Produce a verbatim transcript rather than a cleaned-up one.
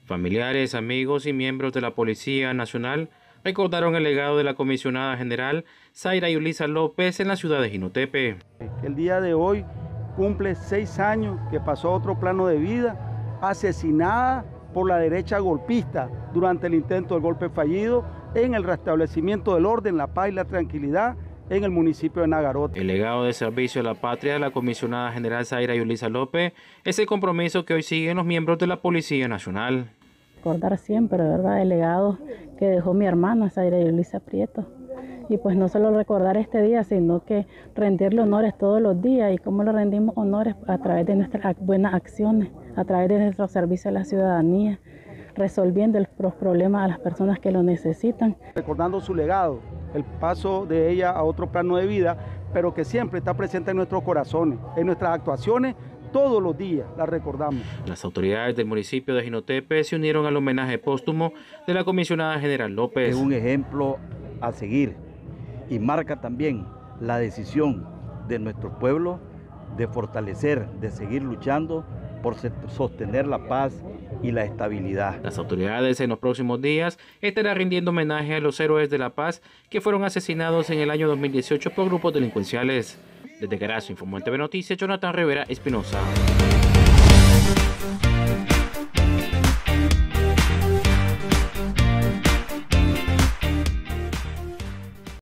Familiares, amigos y miembros de la Policía Nacional recordaron el legado de la comisionada general Zaira Yulisa López en la ciudad de Jinotepe. El día de hoy cumple seis años que pasó a otro plano de vida, asesinada por la derecha golpista durante el intento del golpe fallido en el restablecimiento del orden, la paz y la tranquilidad en el municipio de Nagarote. El legado de servicio a la patria de la comisionada general Zaira Yulisa López es el compromiso que hoy siguen los miembros de la Policía Nacional. Recordar siempre, ¿verdad?, el legado que dejó mi hermana Zaira Yulisa Prieto. Y pues no solo recordar este día, sino que rendirle honores todos los días. ¿Y cómo le rendimos honores? A través de nuestras buenas acciones, a través de nuestro servicio a la ciudadanía, resolviendo los problemas a las personas que lo necesitan. Recordando su legado, el paso de ella a otro plano de vida, pero que siempre está presente en nuestros corazones, en nuestras actuaciones. Todos los días la recordamos. Las autoridades del municipio de Jinotepe se unieron al homenaje póstumo de la comisionada general López. Es un ejemplo a seguir y marca también la decisión de nuestro pueblo de fortalecer, de seguir luchando por sostener la paz y la estabilidad. Las autoridades en los próximos días estarán rindiendo homenaje a los héroes de la paz que fueron asesinados en el año dos mil dieciocho por grupos delincuenciales. Desde Carazo informó en T V Noticias, Jonathan Rivera Espinosa.